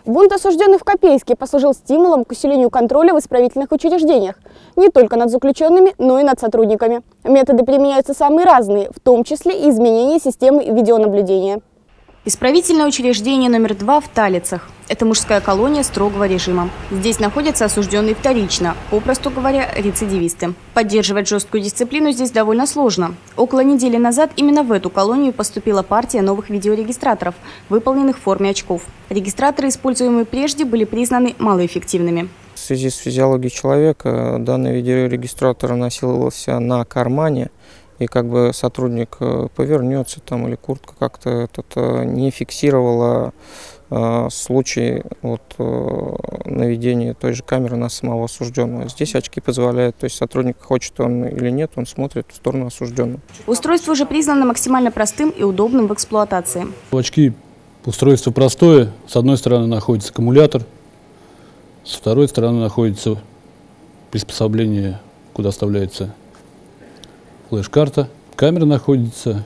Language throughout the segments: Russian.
Бунт осужденных в Копейске послужил стимулом к усилению контроля в исправительных учреждениях. Не только над заключенными, но и над сотрудниками. Методы применяются самые разные, в том числе и изменение системы видеонаблюдения. Исправительное учреждение номер 2 в Талицах. Это мужская колония строгого режима. Здесь находятся осужденные вторично, попросту говоря, рецидивисты. Поддерживать жесткую дисциплину здесь довольно сложно. Около недели назад именно в эту колонию поступила партия новых видеорегистраторов, выполненных в форме очков. Регистраторы, используемые прежде, были признаны малоэффективными. В связи с физиологией человека данный видеорегистратор носился на кармане. И как бы сотрудник повернется там или куртка как-то не фиксировала случай наведения той же камеры на самого осужденного. Здесь очки позволяют, то есть сотрудник, хочет он или нет, он смотрит в сторону осужденного. Устройство уже признано максимально простым и удобным в эксплуатации. Очки устройство простое. С одной стороны находится аккумулятор, с второй стороны находится приспособление, куда вставляется флеш-карта. Камера находится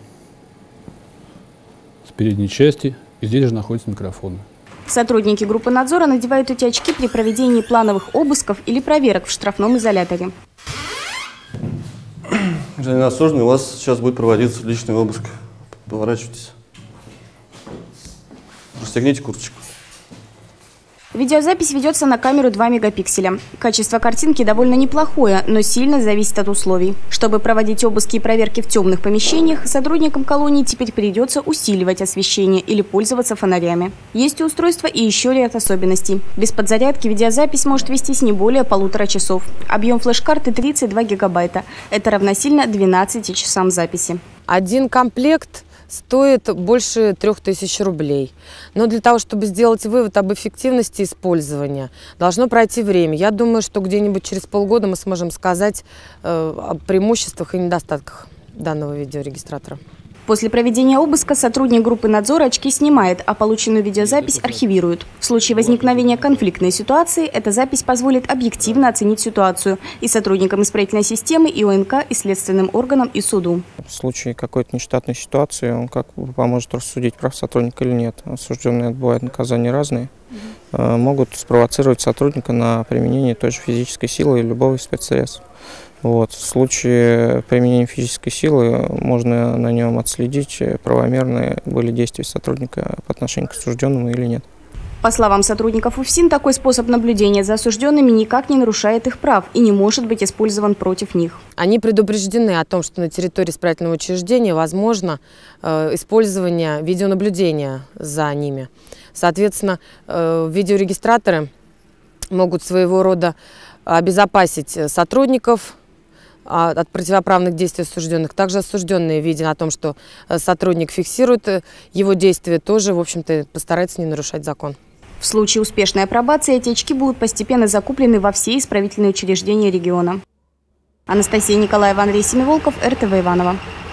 с передней части, и здесь же находится микрофон. Сотрудники группы надзора надевают эти очки при проведении плановых обысков или проверок в штрафном изоляторе. Гражданин осужденный, у вас сейчас будет проводиться личный обыск. Поворачивайтесь. Расстегните курточку. Видеозапись ведется на камеру 2 мегапикселя. Качество картинки довольно неплохое, но сильно зависит от условий. Чтобы проводить обыски и проверки в темных помещениях, сотрудникам колонии теперь придется усиливать освещение или пользоваться фонарями. Есть у устройства и еще ряд особенностей. Без подзарядки видеозапись может вестись не более 1,5 часов. Объем флеш-карты 32 гигабайта. Это равносильно 12 часам записи. Один комплект стоит больше 3000 рублей. Но для того, чтобы сделать вывод об эффективности использования, должно пройти время. Я думаю, что где-нибудь через полгода мы сможем сказать о преимуществах и недостатках данного видеорегистратора. После проведения обыска сотрудник группы надзора очки снимает, а полученную видеозапись архивирует. В случае возникновения конфликтной ситуации эта запись позволит объективно оценить ситуацию и сотрудникам исправительной системы, и ОНК, и следственным органам, и суду. В случае какой-то нештатной ситуации он как бы поможет рассудить, прав сотрудник или нет. Осужденные отбывают наказания разные. Могут спровоцировать сотрудника на применение той же физической силы или любого из спецсредств. В случае применения физической силы можно на нем отследить, правомерные были действия сотрудника по отношению к осужденному или нет. По словам сотрудников УФСИН, такой способ наблюдения за осужденными никак не нарушает их прав и не может быть использован против них. Они предупреждены о том, что на территории исправительного учреждения возможно использование видеонаблюдения за ними. Соответственно, видеорегистраторы могут своего рода обезопасить сотрудников от противоправных действий осужденных. Также осужденные, видя о том, что сотрудник фиксирует его действия, тоже, в общем-то, постарается не нарушать закон. В случае успешной апробации эти очки будут постепенно закуплены во все исправительные учреждения региона. Анастасия Николаева, Андрей Семиволков, РТВ Иваново.